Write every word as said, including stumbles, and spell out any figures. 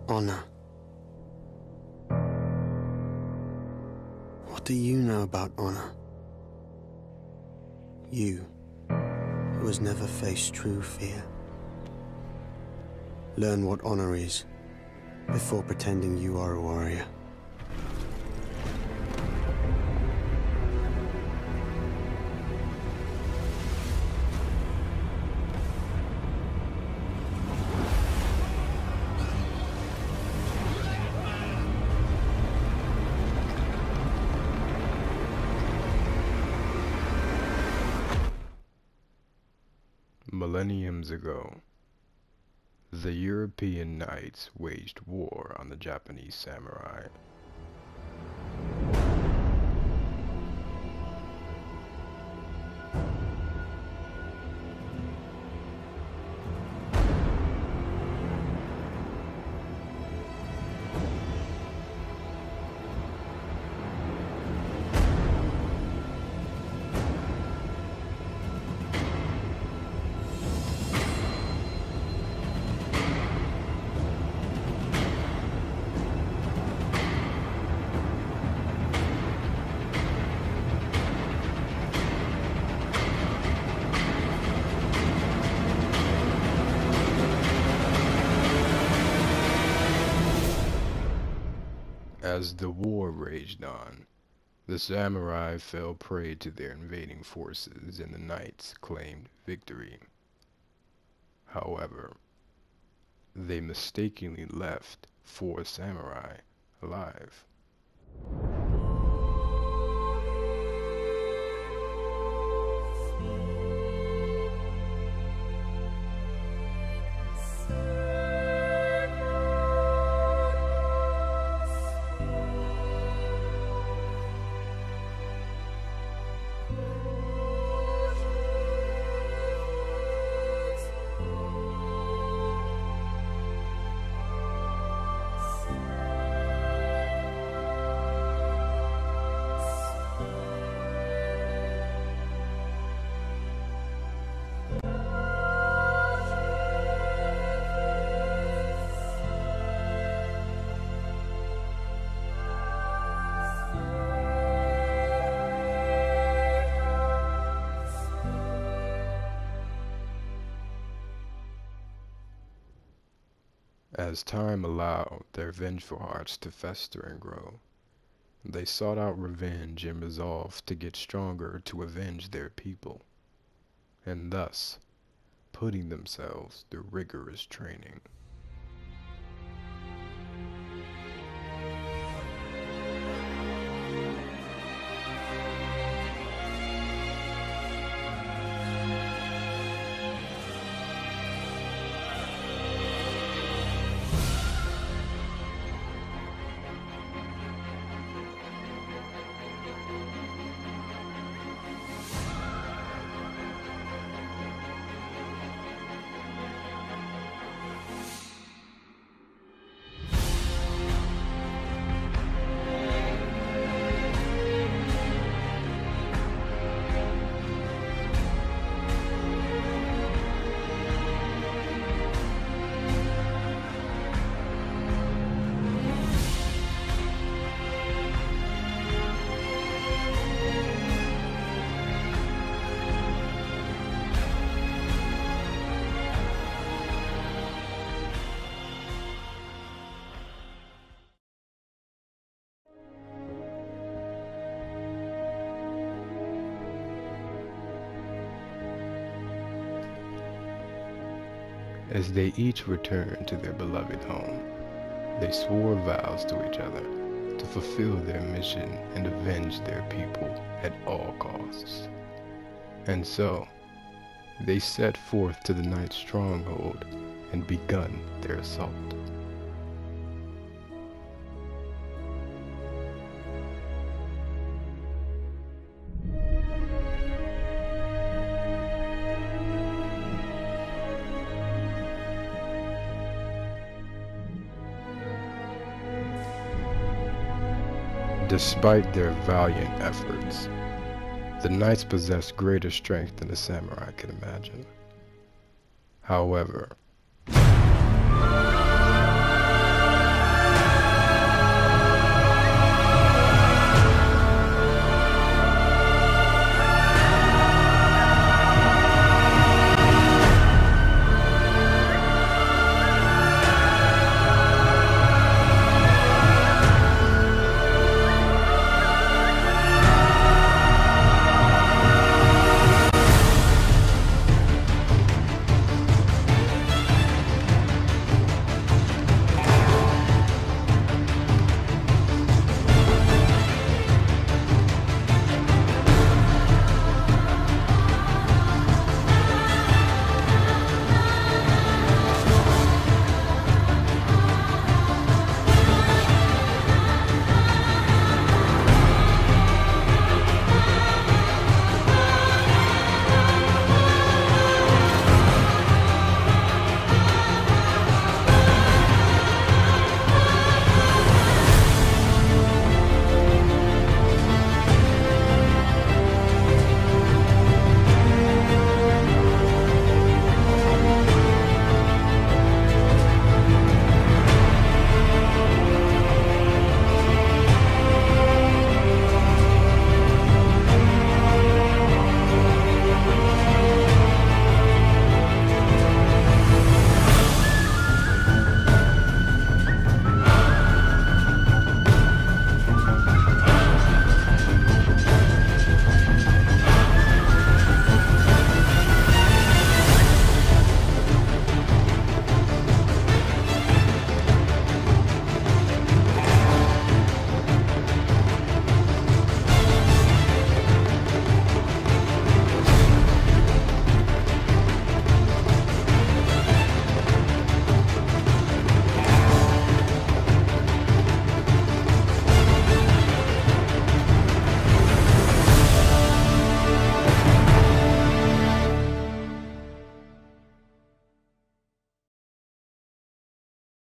Honor. What do you know about honor? You, who has never faced true fear. Learn what honor is, before pretending you are a warrior. Millenniums ago, the European knights waged war on the Japanese samurai. As the war raged on, the samurai fell prey to their invading forces and the knights claimed victory. However, they mistakenly left four samurai alive. As time allowed their vengeful hearts to fester and grow, they sought out revenge and resolved to get stronger to avenge their people, and thus putting themselves through rigorous training. As they each returned to their beloved home, they swore vows to each other to fulfill their mission and avenge their people at all costs. And so, they set forth to the knight's stronghold and begun their assault. Despite their valiant efforts, the knights possessed greater strength than the samurai could imagine. However,